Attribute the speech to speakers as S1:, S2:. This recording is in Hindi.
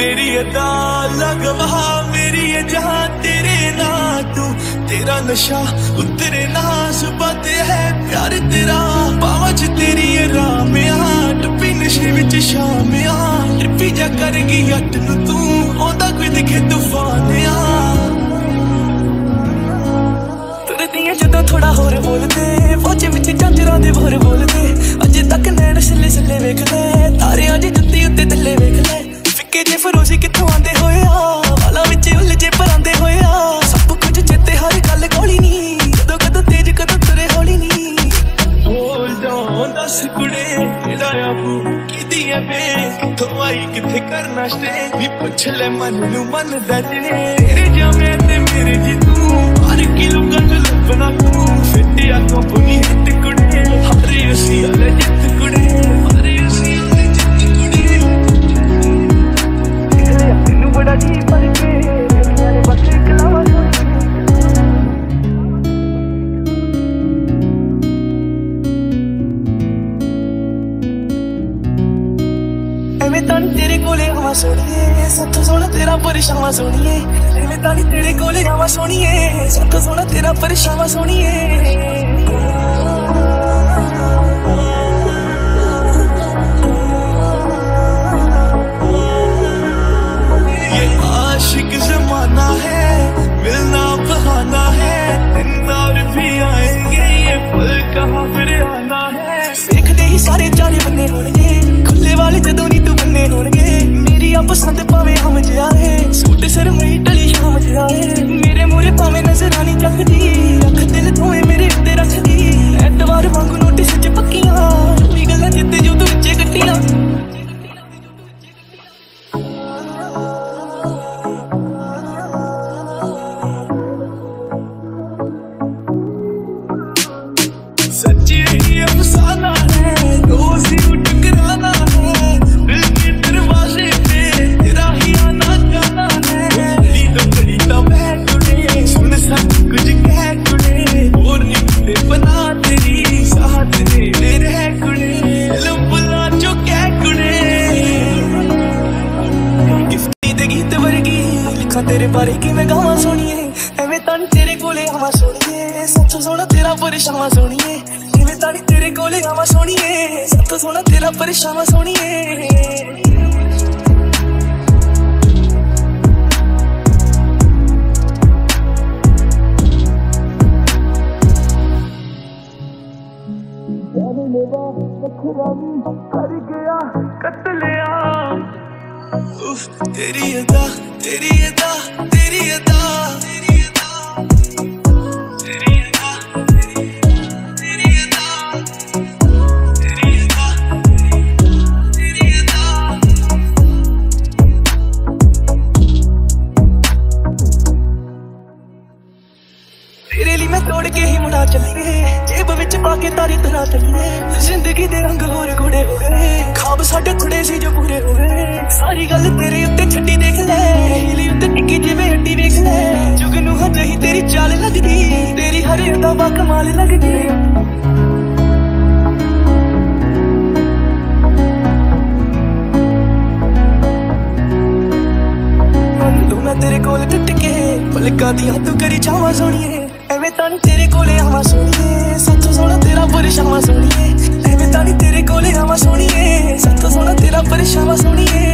S1: तेरी अदा लगवा मेरी ये जहां तेरे ना तू तेरा नशा उतरे ना सुबह है प्यार तेरा पाँच तेरी ये राम टप्पी नशे विच शाम ट्रिपी जा करेगी अट नू तू आंदा कोई दिखे तूफान तुरदियां जदों थोड़ा होर बोलदे फौजे विच झांजरां दे बोर बोलदे अजे तक नैन सिले सिले वेख ले तारे अजे जुत्ती उत्ते थल्ले वेख ले फिक्के जे फरोजी कित्थों आंदे होया वाला विच उलझे परांदे होया सब कुछ चेते हर गल कोली नी कदों कदों तेज कदों तुरे हौली नी होल्ड ऑन दस कुड़े तेरा आबू किदी है बे कित्थों आई कित्थे करना स्टे नी पुछ ले मन नू मन दजे तेरे जामे ते मेरे जी तू हर किलो गंज लपना तू फिट आंखों पुनी हिट कुड़े हरे असी वाले जित कुड़े हरे असी वाले जित कुड़े निकले तेनू बड़ा जी पर के मेरे बस कलावा एवें तां तेरे कोले आवां सोनिए सत्तों सोना तेरा परेशान सोनिए एवें तां तेरे कोले आवां सोनिए सत्तों सोना तेरा परेशान सोनिए ये आशिक जमाना है मिलना बहाना है दिन और भी आएंगे ये पल कहाँ फिर आना है देखते ही सारे चारे बन्ने होंगे खुले वाले जदों नी तू बन्ने होंगे मेरी आप पसंद पावे हम जाए सूट सर मई टली शाम जाए मेरे मूरे पावे नजर आनी चखदी अख दिल थोए मेरे उत्ते रखदी एतवार वांगू नोटिस च पक्कियां कोई गल्लां जिते जो तू विचे कट्टियां सच्ची ही अफसाना है रोज ही टकराना है दिल के दरवाजे पे तेरा ही आना जाना है बड़ी तो मैं कुड़े सुन सब कुछ कह कुड़े और निकले बना तेरी साथ दे रह कुड़े लंबला जो कह कुड़े गिफ्टी दे गीत वर्गी लिखा तेरे बारे की मैं गावां सोनिए एवें तां तेरे कोले आवां सोनिए सच सोना तेरा परेशान सोनिए एवें तां तेरे कोले आवां सोनिए सच सोना तेरा परेशान सोनिए कर गया कत्लिया तेरी अदा तेरी अदा तेरी अदा तेरी अदा तेरी अदा तेरी अदा तेरी अदा तेरी अदा तेरे लिए मैं तोड़ के ही मुड़ा चलिए जेब विच पाके तारी तरह चलिए जिंदगी दे रंग होर घोड़े हो गए खाब साडे थोड़े सी जो पूरे हो गए सारी गल तेरे उत्ते छड्डी देख ले हिली उत्ते टिक्की जिवें हड्डी वेख ले जुगनू हजही तेरी चाल लगदी तेरी हर अदा बा कमाल लगदी मैं तेरे कोल टुट के पलकां दियां तू करी जावां सोनिए एवें तां तेरे कोले आवां सोनिए सच सोना तेरा परेशान सोनिए एवें तां तेरे कोले आवां सोनिए सच सोना तेरा परेशान सोनिए